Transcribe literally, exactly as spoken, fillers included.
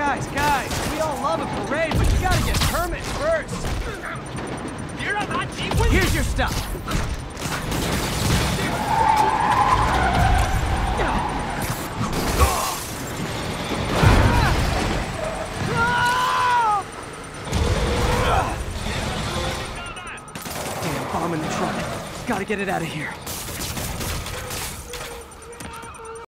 Guys, guys, we all love a parade, but you gotta get permits first. Here's your stuff. Damn bomb in the truck. Gotta get it out of here.